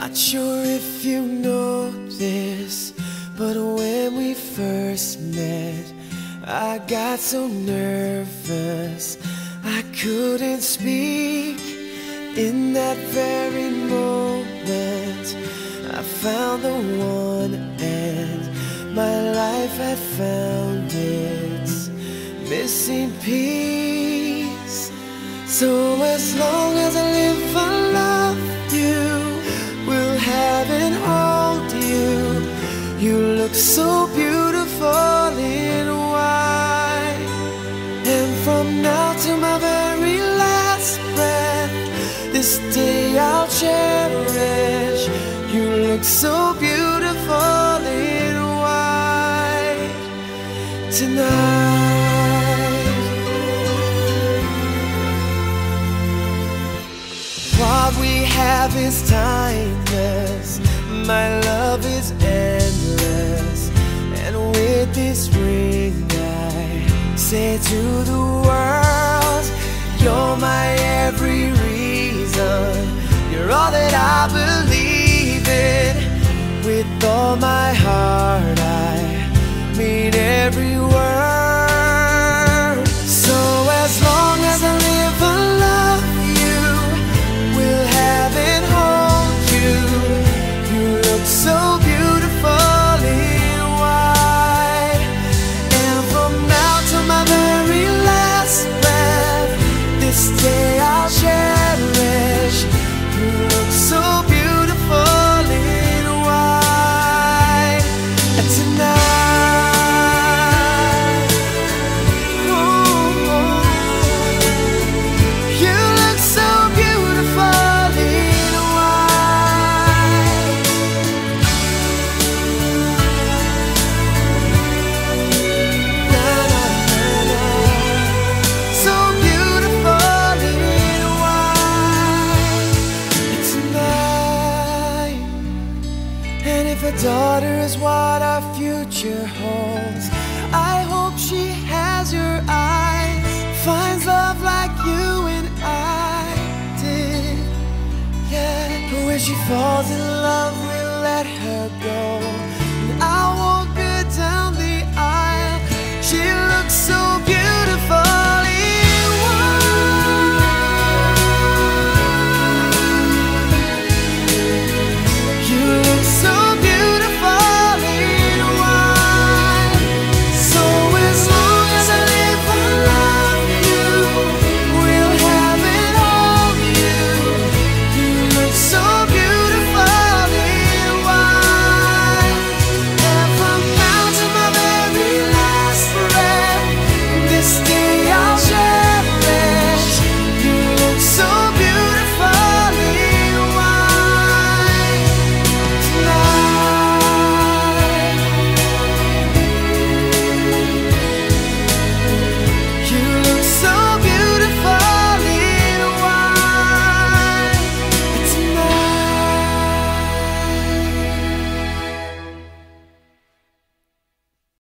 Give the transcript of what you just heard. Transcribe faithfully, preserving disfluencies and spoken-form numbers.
Not sure if you know this, but when we first met, I got so nervous I couldn't speak. In that very moment, I found the one, and my life had found its missing piece. So as long as I live, I love you, will have and hold you. You look so beautiful in white, and from now to my very last breath, this day I'll cherish. You look so beautiful in white tonight. What we have is timeless, my love is endless, and with this ring I say to the world, you're my every reason, you're all that I believe in. With all my heart I mean every word. So as long as I live, I love you, will have and hold you. You look so beautiful in white, and from now to my very last breath, this day I'll cherish. You look so beautiful in white tonight. Ooh, you look so beautiful in white. Na, na, na, na. So beautiful in white tonight. And if a daughter is what our future holds, I hope she has your eyes, finds love like you and I did. Yeah, but when she falls in love